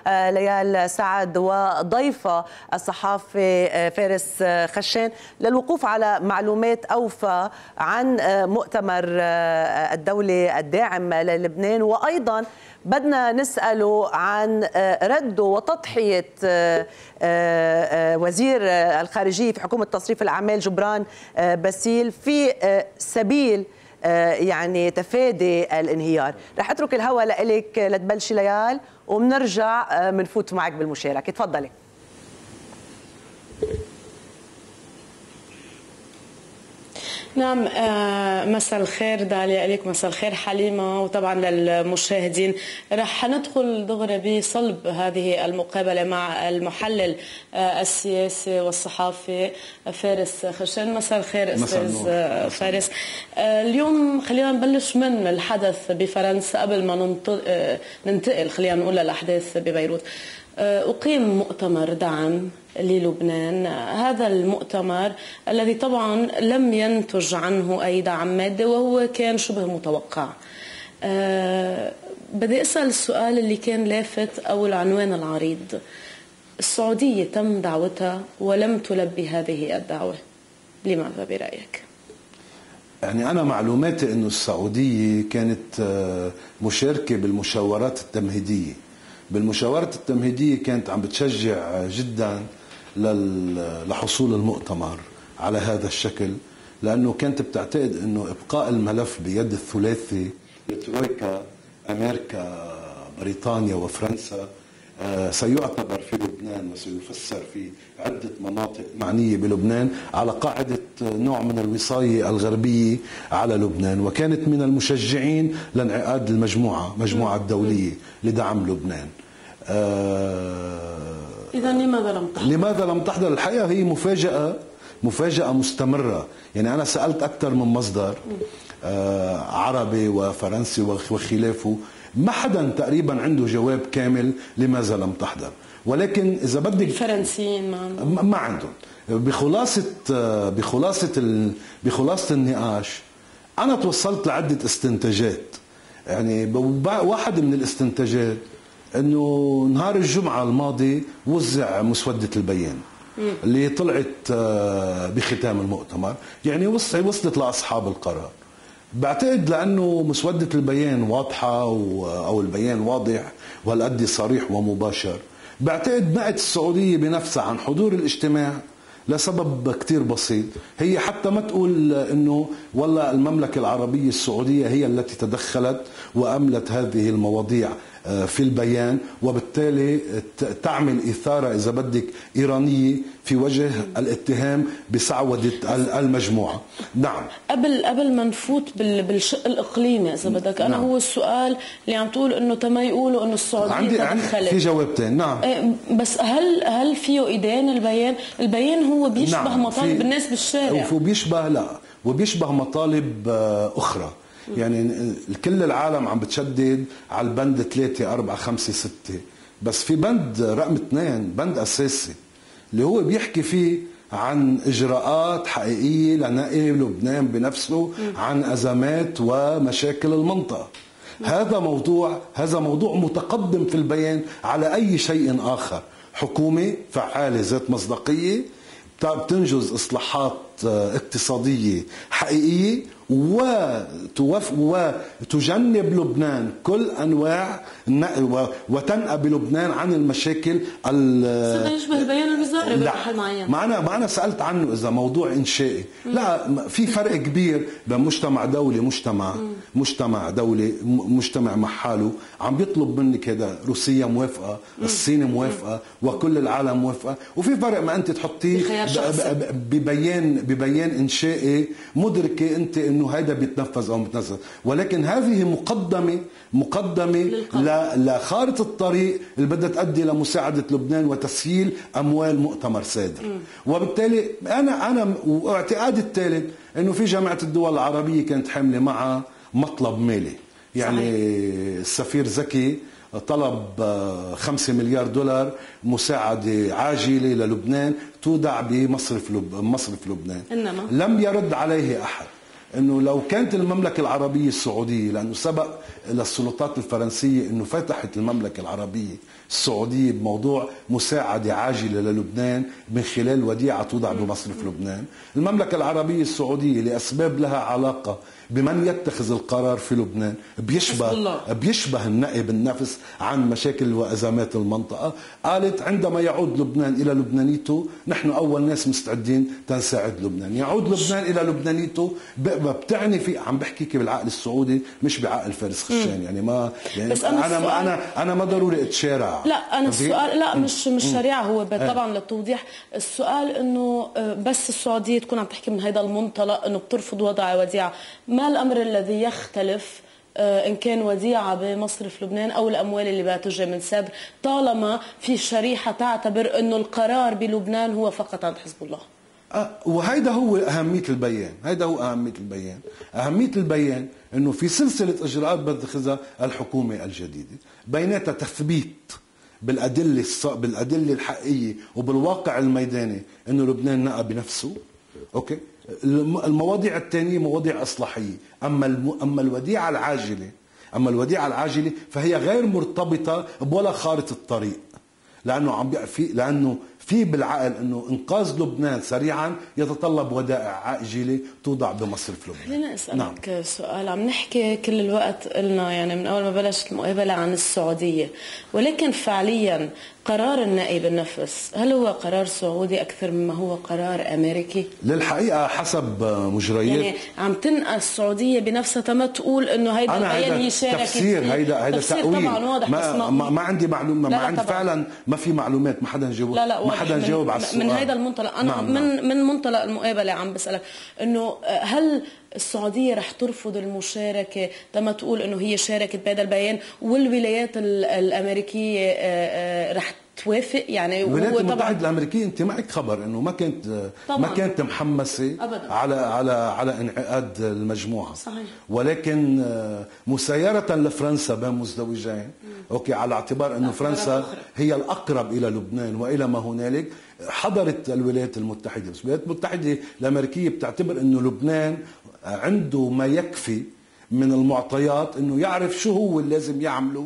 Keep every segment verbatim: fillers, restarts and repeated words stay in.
ليال سعد وضيفة الصحافي فارس خشان للوقوف على معلومات أوفى عن مؤتمر الدولة الداعم للبنان، وأيضا بدنا نسأله عن رده وتضحية وزير الخارجية في حكومة تصريف الأعمال جبران باسيل في سبيل يعني تفادي الانهيار. رح اترك الهواء لك لتبلشي ليال وبنرجع بنفوت معك بالمشاركه، تفضلي. نعم، مساء الخير داليا لك، مساء الخير حليمة، وطبعا للمشاهدين. رح ندخل دغري بصلب هذه المقابلة مع المحلل السياسي والصحافي فارس خشان. مساء الخير أستاذ فارس. اليوم خلينا نبلش من الحدث بفرنسا قبل ما ننتقل خلينا نقول للأحداث ببيروت. أقيم مؤتمر دعم للبنان، هذا المؤتمر الذي طبعا لم ينتج عنه أي دعم مادي وهو كان شبه متوقع. أه بدي أسأل السؤال اللي كان لافت أو العنوان العريض: السعودية تم دعوتها ولم تلبي هذه الدعوة، لماذا برأيك؟ يعني أنا معلوماتي أنه السعودية كانت مشاركة بالمشاورات التمهيدية. بالمشاورات التمهيدية كانت عم بتشجع جدا لحصول المؤتمر على هذا الشكل، لأنه كانت بتعتقد أنه إبقاء الملف بيد الثلاثي الترويكا أمريكا بريطانيا وفرنسا سيعتبر في لبنان وسيفسر في عدة مناطق معنية بلبنان على قاعدة نوع من الوصاية الغربية على لبنان، وكانت من المشجعين لانعقاد المجموعة مجموعة دولية لدعم لبنان. آه إذا لماذا لم تحضر؟ لماذا لم تحضر؟ الحقيقة هي مفاجأة مفاجأة مستمرة. يعني أنا سألت أكثر من مصدر آه عربي وفرنسي وخلافه، ما حدا تقريبا عنده جواب كامل لماذا لم تحضر. ولكن إذا بدك الفرنسيين ما, ما عندهم. بخلاصة بخلاصة بخلاصة النقاش أنا توصلت لعدة استنتاجات. يعني واحد من الاستنتاجات انه نهار الجمعة الماضي وزع مسودة البيان اللي طلعت بختام المؤتمر، يعني وصلت لأصحاب القرار. بعتقد لأنه مسودة البيان واضحة أو البيان واضح وهالقد صريح ومباشر، بعتقد نقت السعودية بنفسها عن حضور الاجتماع لسبب كتير بسيط. هي حتى ما تقول انه والله المملكة العربية السعودية هي التي تدخلت وأملت هذه المواضيع في البيان، وبالتالي تعمل إثارة إذا بدك إيرانية في وجه الاتهام بسعودة المجموعة. نعم، قبل قبل ما نفوت بالشق الإقليمي إذا بدك، أنا نعم. هو السؤال اللي عم تقول إنه تما يقولوا إنه السعودية عندي تدخلت، في جوابتين. نعم، بس هل هل فيه إدان البيان؟ البيان هو بيشبه نعم. مطالب الناس بالشارع، وبيشبه لا وبيشبه مطالب أخرى. يعني كل العالم عم بتشدد على البند ثلاثة أربعة خمسة ستة، بس في بند رقم اثنين، بند أساسي اللي هو بيحكي فيه عن إجراءات حقيقية لنقل لبنان بنفسه عن أزمات ومشاكل المنطقة. هذا موضوع هذا موضوع متقدم في البيان على أي شيء آخر. حكومة فعالة ذات مصداقية بتنجز إصلاحات اقتصادية حقيقية وتجنب لبنان كل أنواع وتنأى بلبنان عن المشاكل. هذا يشبه البيان الوزاري بمحل معين. ما أنا ما أنا سألت عنه إذا موضوع إنشائي. لا، في فرق كبير بين مجتمع دولي مجتمع مم. مجتمع دولي مجتمع مع حاله عم بيطلب منك هذا، روسيا موافقة، مم. الصين موافقة، مم. وكل العالم موافقة، وفي فرق ما أنت تحطيه ببيان ببيان إنشائي مدركة أنت إنه هذا بيتنفذ أو متنفذ. ولكن هذه مقدمة مقدمة لخارطة الطريق اللي بدها تؤدي لمساعدة لبنان وتسهيل أموال مؤتمر سادر. م. وبالتالي أنا أنا واعتقادي الثالث إنه في جامعة الدول العربية كانت حاملة معها مطلب مالي. يعني صحيح. السفير زكي طلب خمسة مليار دولار مساعدة عاجلة للبنان تودع بمصرف لب... مصرف لبنان، إنما. لم يرد عليه أحد. انه لو كانت المملكه العربيه السعوديه، لانه سبق للسلطات الفرنسيه انه فتحت المملكه العربيه السعوديه بموضوع مساعده عاجله للبنان من خلال وديعه توضع بمصرف لبنان، المملكه العربيه السعوديه لاسباب لها علاقه بمن يتخذ القرار في لبنان بيشبه بيشبه النائب النفس عن مشاكل وازمات المنطقه، قالت عندما يعود لبنان الى لبنانيته نحن اول ناس مستعدين تنساعد لبنان، يعود لبنان الى لبنانيته بتعني في عم بحكيك بالعقل السعودي مش بعقل فارس خشان، يعني ما يعني بس انا أنا انا انا, أنا ما ضروري اتشارع. لا انا السؤال لا مش مش شريعه، هو طبعا للتوضيح، السؤال انه بس السعوديه تكون عم تحكي من هذا المنطلق انه بترفض وضع وديعه، ما الامر الذي يختلف إن كان وديعة بمصرف لبنان أو الأموال اللي بتجي من سابر، طالما في شريحة تعتبر أنه القرار بلبنان هو فقط عند حزب الله؟ أه وهيدا هو أهمية البيان، هيدا هو أهمية البيان، أهمية البيان أنه في سلسلة إجراءات بتتخذها الحكومة الجديدة، بيناتها تثبيت بالأدلة بالأدلة الحقيقية وبالواقع الميداني أنه لبنان نقى بنفسه، أوكي؟ المواضيع الثانية مواضيع إصلاحية، أما الم... أما الوديعة العاجلة أما الوديعة العاجلة فهي غير مرتبطة بولا خارطة الطريق، لأنه عم في لأنه في بالعقل انه انقاذ لبنان سريعا يتطلب ودائع عاجله توضع بمصرف لبنان. خلينا اسالك نعم. سؤال، عم نحكي كل الوقت قلنا يعني من اول ما بلشت المقابله عن السعوديه، ولكن فعليا قرار النائب النفس هل هو قرار سعودي اكثر مما هو قرار امريكي؟ للحقيقه حسب مجريات يعني عم تنقى السعوديه بنفسها ما تقول انه هيدا البيان هي شاركت تفسير، هيدا هيدا تأويل، طبعا واضح، ما, ما, ما, ما عندي معلومه، ما عندي طبعا. فعلا ما في معلومات، ما حدا جاوب لا لا ما حدا جاوب على السؤال من هيدا المنطلق. انا نعم من نعم. من منطلق المقابله عم بسالك انه هل السعوديه رح ترفض المشاركه لما تقول انه هي شاركت بهذا البيان، والولايات الامريكيه رح توافق؟ يعني الولايات المتحده الامريكيه انت معك خبر انه ما كانت طبعاً. ما كانت محمسه أبداً. على على على انعقاد المجموعه، صحيح. ولكن مسايره لفرنسا بين مزدوجين اوكي على اعتبار انه فرنسا هي الاقرب الى لبنان والى ما هنالك، حضرت الولايات المتحده، بس الولايات المتحده الامريكيه بتعتبر انه لبنان عنده ما يكفي من المعطيات انه يعرف شو هو اللي لازم يعمله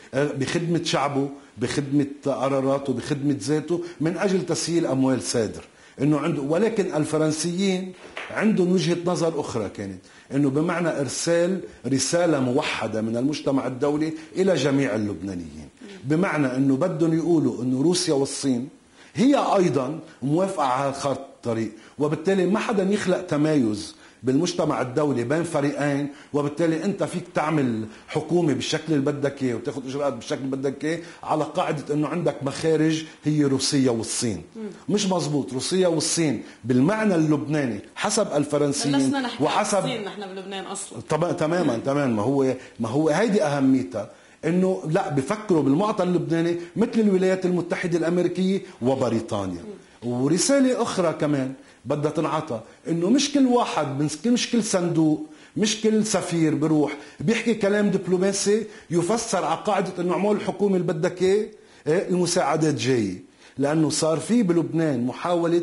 بخدمه شعبه، بخدمه قراراته، بخدمه ذاته، من اجل تسييل اموال سادر، انه عنده. ولكن الفرنسيين عندهم وجهه نظر اخرى كانت انه بمعنى ارسال رساله موحده من المجتمع الدولي الى جميع اللبنانيين، بمعنى انه بدهم يقولوا انه روسيا والصين هي ايضا موافقه على خط الطريق، وبالتالي ما حدا يخلق تمايز بالمجتمع الدولي بين فريقين، وبالتالي انت فيك تعمل حكومه بالشكل اللي بدك اياه وتاخذ اجراءات بالشكل اللي بدك اياه على قاعده انه عندك مخارج هي روسيا والصين. مش مزبوط، روسيا والصين بالمعنى اللبناني حسب الفرنسيين وحسب الصين نحن بلبنان اصلا. طبعا تماما تماما ما هو ما هو هيدي اهميتها، انه لا بفكروا بالمعطى اللبناني مثل الولايات المتحده الامريكيه وبريطانيا. ورساله اخرى كمان بدها تنعطى، انه مش كل واحد من مش كل صندوق، مش كل سفير بروح بيحكي كلام دبلوماسي يفسر على قاعده انه اعمل الحكومه اللي بدك اياه المساعدات جايه، لانه صار في بلبنان محاوله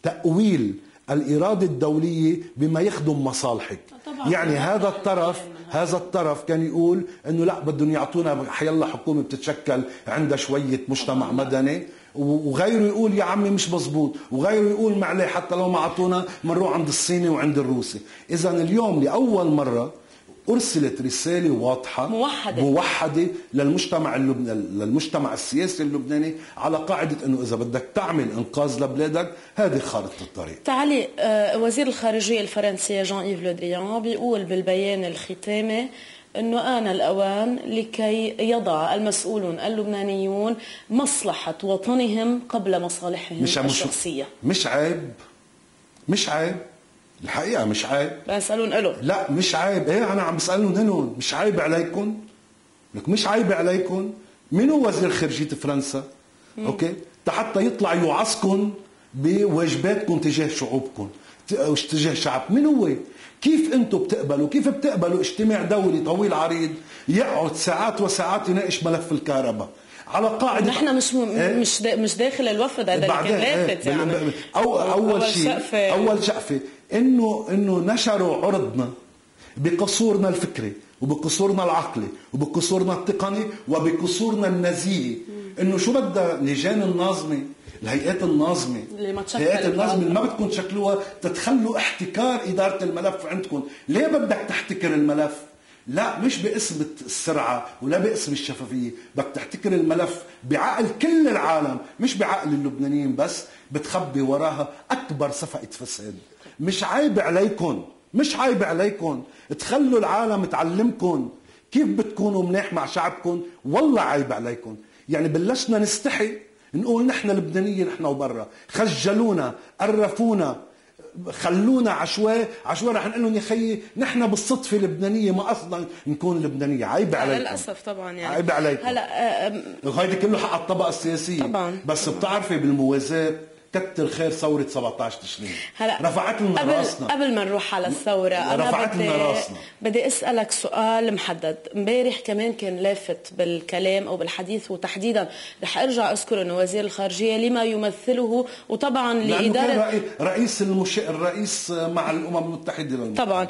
تاويل الاراده الدوليه بما يخدم مصالحك. يعني هذا الطرف هذا الطرف كان يقول انه لا بدهم يعطونا حيلا حكومه بتتشكل عندها شويه مجتمع مدني، وغيره يقول يا عمي مش مزبوط، وغيره يقول معليه حتى لو ما اعطونا بنروح عند الصيني وعند الروسي. اذا اليوم لاول مره ارسلت رساله واضحه موحده موحده للمجتمع اللبناني، للمجتمع السياسي اللبناني، على قاعده انه اذا بدك تعمل انقاذ لبلادك هذه خارطه الطريق. تعالي وزير الخارجيه الفرنسي جان إيف لو دريان بيقول بالبيان الختامي انه آن الأوان لكي يضع المسؤولون اللبنانيون مصلحة وطنهم قبل مصالحهم مش الشخصية. مش عيب مش عيب الحقيقة مش عيب. بسألون إلهم. لا مش عيب، ايه أنا عم بسألهم هنون مش عيب عليكم؟ لك مش عيب عليكم؟ منو وزير خارجية فرنسا؟ مم. اوكي؟ حتى يطلع يوعظكم بواجباتكم تجاه شعوبكم، تجاه شعب. من هو؟ كيف انتم بتقبلوا كيف بتقبلوا اجتماع دولي طويل عريض يقعد ساعات وساعات يناقش ملف الكهرباء على قاعده نحن مش م... ايه؟ مش دا... مش داخل الوفد هذا اللي كان لافت ايه؟ يعني أو اول, أول شيء اول شقفه انه انه نشروا عرضنا بقصورنا الفكري وبقصورنا العقلي وبقصورنا التقني وبقصورنا النزيهي. انه شو بدها لجان الناظمه، الهيئات الناظمه، الهيئات الناظمه اللي ما بدكم تشكلوها تتخلوا احتكار اداره الملف عندكم. ليه بدك تحتكر الملف؟ لا مش باسم السرعه ولا باسم الشفافيه، بدك تحتكر الملف بعقل كل العالم مش بعقل اللبنانيين بس، بتخبي وراها اكبر صفقه فساد. مش عيب عليكم، مش عيب عليكم تخلوا العالم تعلمكم كيف بتكونوا منيح مع شعبكم. والله عيب عليكم. يعني بلشنا نستحي نقول نحن لبنانية نحن وبرا، خجلونا، قرفونا، خلونا عشوائي عشوائي. رح نقول لهم يا خيي نحن بالصدفة لبنانية ما أصلا نكون لبنانية. عيب عليكم للأسف طبعا. يعني عيب عليكم. هلا هيدي كله حق الطبقة السياسية طبعا. بس طبعاً. بتعرفي بالموازاة كتر خير ثورة سبعة عشر تشرين رفعت لنا قبل راسنا. قبل ما نروح على الثورة أنا رفعت بدي, لنا راسنا. بدي أسألك سؤال محدد. امبارح كمان كان لافت بالكلام أو بالحديث، وتحديدا رح أرجع أذكر أنه وزير الخارجية لما يمثله وطبعا لإدارة رئيس المش... الرئيس مع الأمم المتحدة للمتحدة. طبعا.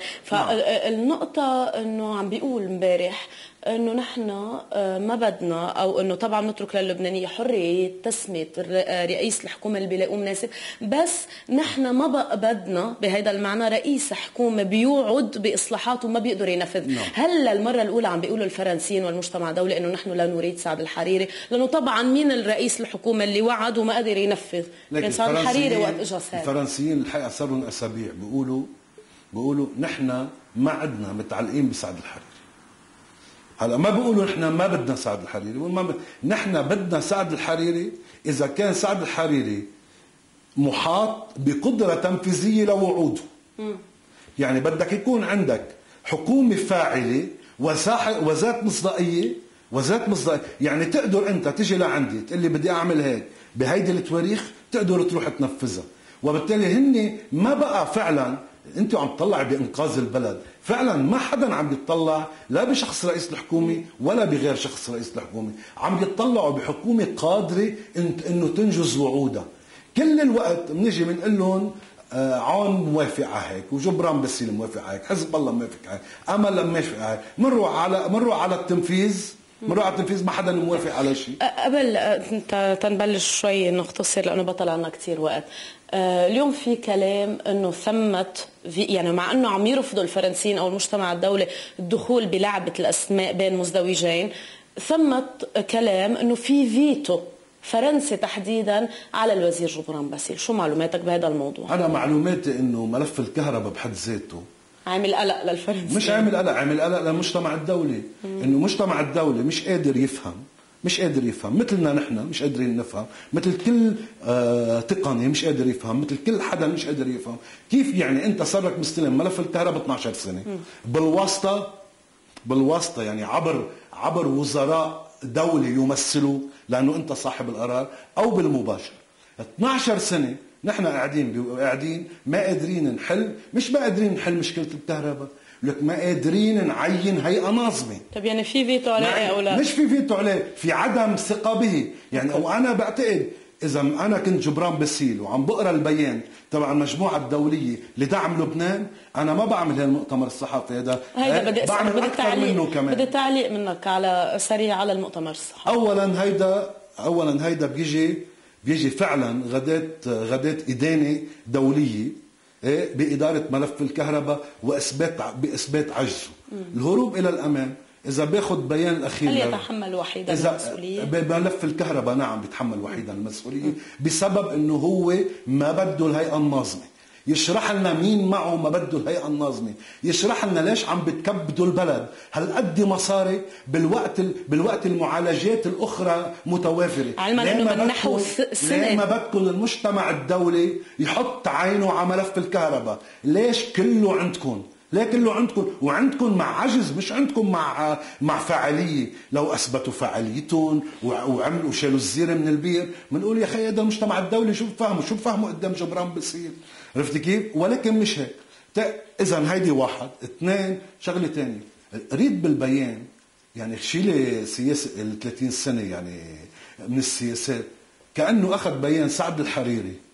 فالنقطة أنه عم بيقول امبارح انه نحن ما بدنا، او انه طبعا نترك للبنانيه حريه تسميه رئيس الحكومه اللي بيلاقوه مناسب، بس نحن ما بقى بدنا بهذا المعنى رئيس حكومه بيوعد باصلاحات وما بيقدر ينفذ. نعم. هل للمره الاولى عم بيقولوا الفرنسيين والمجتمع الدولي انه نحن لا نريد سعد الحريري؟ لانه طبعا مين الرئيس الحكومه اللي وعد وما قدر ينفذ؟ كان سعد الحريري وقت اجى سال. الفرنسيين الحقيقه صار لهم اسابيع بيقولوا بيقولوا نحن ما عدنا متعلقين بسعد الحريري. هلا ما بيقولوا نحن ما بدنا سعد الحريري، ما ب... نحن بدنا سعد الحريري اذا كان سعد الحريري محاط بقدره تنفيذيه لوعوده. م. يعني بدك يكون عندك حكومه فاعله وساحه وذات مصداقيه وذات مصداقيه، يعني تقدر انت تيجي لعندي تقول لي بدي اعمل هيك بهيدي التواريخ، تقدر تروح تنفذها. وبالتالي هن ما بقى فعلا انتوا عم تطلع بانقاذ البلد، فعلا ما حدا عم يتطلع لا بشخص رئيس الحكومه ولا بغير شخص رئيس الحكومه، عم يتطلعوا بحكومه قادره انه تنجز وعودها. كل الوقت بنيجي بنقول لهم آه عون موافق على هيك، وجبران باسيل موافق على هيك، حزب الله موافق على هيك، امل موافق على هيك، مروا على مروا على التنفيذ مروا على التنفيذ ما حدا موافق على شيء. قبل تنبلش شوي نختصر لانه بطل عنا كثير وقت. اليوم في كلام انه ثمت في يعني مع انه عم يرفضوا الفرنسيين او المجتمع الدولي الدخول بلعبه الاسماء بين مزدوجين، ثمت كلام انه في فيتو فرنسي تحديدا على الوزير جبران باسيل. شو معلوماتك بهذا الموضوع؟ انا معلوماتي انه ملف الكهرباء بحد ذاته عامل قلق للفرنسيين، مش عامل قلق، عامل قلق للمجتمع الدولي. مم. انه المجتمع الدولي مش قادر يفهم مش قادر يفهم مثلنا نحن مش قادرين نفهم، مثل كل آه تقني مش قادر يفهم، مثل كل حدا مش قادر يفهم. كيف يعني انت صار لك مستلم ملف الكهرباء اثنعش سنه بالواسطه بالواسطه يعني عبر عبر وزراء دولة يمثلوا لانه انت صاحب القرار، او بالمباشر. اثنعش سنه نحن قاعدين قاعدين ما قادرين نحل، مش ما قادرين نحل مشكله الكهرباء، لك ما قادرين نعين هيئه ناظمه. طب يعني في فيتو عليه او لا؟ مش في فيتو عليه، في عدم ثقه به. يعني وانا بعتقد اذا انا كنت جبران باسيل وعم بقرا البيان تبع المجموعه الدوليه لدعم لبنان، انا ما بعمل هالمؤتمر الصحفي هذا، هيدا بدي بعمل بدي اكثر منه كمان. بدي تعليق منك على سريع على المؤتمر الصحفي. اولا هيدا اولا هيدا بيجي بيجي فعلا غدات غدات ادانه دوليه باداره ملف الكهرباء واثبات باثبات عجزه. الهروب الى الامام اذا باخذ بيان الاخير هل يتحمل وحيدا المسؤوليه؟ بملف الكهرباء نعم بيتحمل وحيدا المسؤوليه، بسبب انه هو ما بده الهيئه الناظمه. يشرح لنا مين معه ما بده الهيئه الناظمه، يشرح لنا ليش عم بتكبدوا البلد هالقد مصاري بالوقت بالوقت المعالجات الاخرى متوافره. علما انه من نحو سنه ليه ما بدكم المجتمع الدولي يحط عينه على ملف الكهرباء؟ ليش كله عندكم؟ ليه كله عندكم؟ وعندكم مع عجز، مش عندكم مع مع فاعليه. لو اثبتوا فاعليتهم وعملوا وشالوا الزيره من البير بنقول يا خي هذا المجتمع الدولي شو بفهموا شو بفهموا قدام جبران باسيل. عرفتي كيف؟ ولكن مش هيك. اذا هيدي واحد، اثنين شغله ثانيه، ريد بالبيان يعني شيلي سياسه ال ثلاثين سنه يعني من السياسات، كانه اخذ بيان سعد الحريري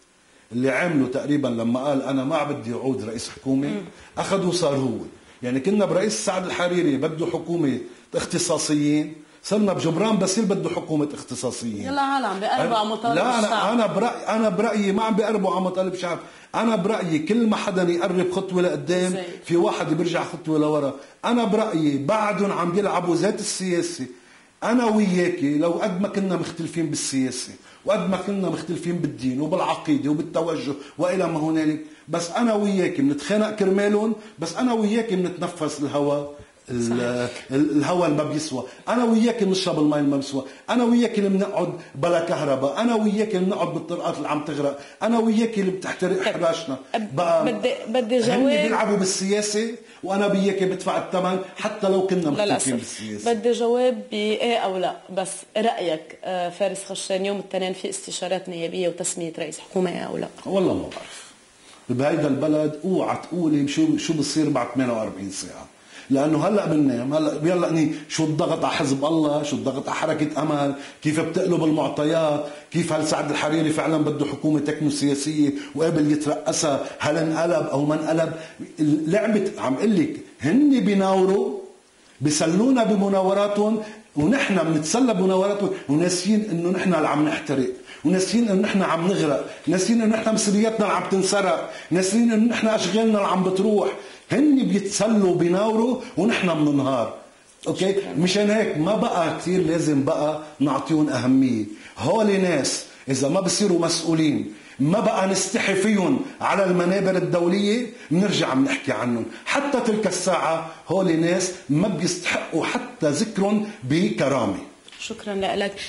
اللي عمله تقريبا لما قال انا ما بدي اعود رئيس حكومه، اخذه صار هو. يعني كنا برئيس سعد الحريري بده حكومه اختصاصيين، صرنا بجبران باسيل بده حكومه اختصاصيين. يلا عالم بقربوا على مطالب لا الشعب. انا انا برايي انا برايي ما عم بيقربوا على مطالب الشعب، انا برايي كل ما حدا يقرب خطوه لقدام زي. في واحد بيرجع خطوه لورا. انا برايي بعدهم عم بيلعبوا ذات السياسه. انا وياكي لو قد ما كنا مختلفين بالسياسه وقد ما كنا مختلفين بالدين وبالعقيده وبالتوجه والى ما هنالك، بس انا وياكي بنتخانق كرمالهم، بس انا وياكي بنتنفس الهواء الهواء اللي ما بيسوى، انا وياك بنشرب المي اللي ما بيسوى، انا وياك اللي بنقعد بلا كهرباء، انا وياك اللي بنقعد بالطرقات اللي عم تغرق، انا وياك اللي بتحترق حراشنا. بقى بدي بدي جواب. هن بيلعبوا بالسياسه وانا وياك بدفع الثمن حتى لو كنا مختلفين بالسياسه. بدي جواب بايه او لا، بس رايك فارس خشان يوم الاثنين في استشارات نيابيه وتسميه رئيس حكومه او لا؟ والله ما بعرف. بهيدا البلد اوعى تقولي شو شو بصير بعد ثمانية وأربعين ساعه، لانه هلا بننام، هلا بيلقني شو الضغط على حزب الله، شو الضغط على حركه امل، كيف بتقلب المعطيات، كيف هل سعد الحريري فعلا بده حكومه تكنو سياسيه وقبل يترأسها، هل انقلب او ما انقلب. لعبه عم اقول لك هن بيناوروا بيسلونا بمناوراتهم ونحن بنتسلى بمناوراتهم وناسيين انه نحن اللي عم نحترق، وناسيين انه نحن عم نغرق، ناسيين انه نحن مسؤولياتنا اللي عم تنسرق، ناسيين انه نحن اشغالنا اللي عم بتروح. هن بيتسلوا بيناوروا ونحن بننهار. اوكي، مشان هيك ما بقى كثير لازم بقى نعطيهم اهميه. هول ناس اذا ما بصيروا مسؤولين ما بقى نستحي فيهم على المنابر الدوليه بنرجع بنحكي عنهم. حتى تلك الساعه هول ناس ما بيستحقوا حتى ذكرهم بكرامه. شكرا لك.